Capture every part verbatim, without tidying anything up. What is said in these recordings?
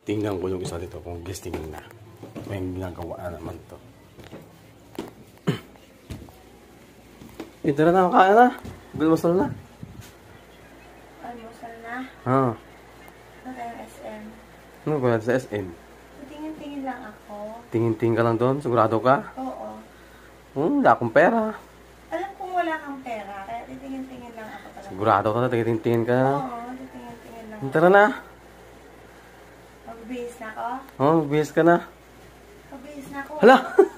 Tingnan ko yung isa dito kung guesting na. May ginagawa na naman to. Ito na na, kaya na. Gulmasal na. Almusal na? Ha. Ano tayong S M? Ano ba sa S M? Tingin-tingin lang ako. Tingin-tingin ka lang doon? Sigurado ka? Oo. Hmm, wala akong pera. Alam kong wala kang pera, kaya titingin-tingin lang ako talaga. Sigurado ka na, tingin-tingin ka na. Oo, titingin-tingin lang ako. Tara na. Magbihis na ako? Oo, oh, magbihis ka na. Magbihis na ako. Hala!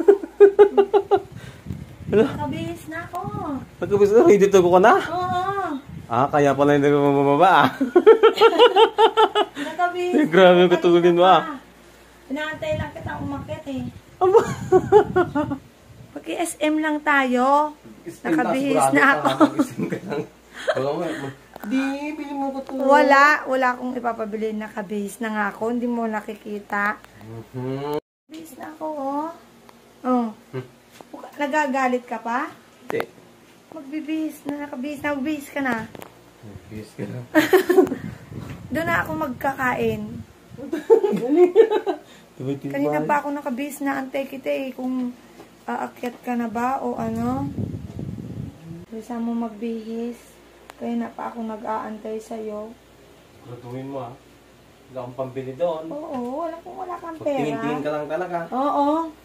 Hala! Magbihis na ako. Magkabihis ka na, ready to go ka na? Oo. Ah, kaya pala hindi ko mamababa ah. Nakabihis. Eh, grabe yung katulin mo ah. Inaantay lang kitang umakit eh. Aba! Pag-S M lang tayo. Nakabihis na ako. Di, bili mo ko to. Wala. Wala akong ipapabili. Nakabihis na nga ako. Hindi mo nakikita. Mm-hmm. Bihis na ako, oh. Oh. Hmm. Nagagalit ka pa? Hindi. Magbibihis na. Nakabihis na. Magbihis ka na. Magbihis ka na. Doon na ako magkakain. Kanina pa ako nakabihis na. Antay kita eh. Kung aakyat ka na ba o ano. Bisa mo magbihis. Kaya na pa ako nag-aantay sa'yo. Graduin mo ah. Wala akong pambili doon. Oo, wala kung wala kang pera. Tingin-tingin ka lang talaga. Oo.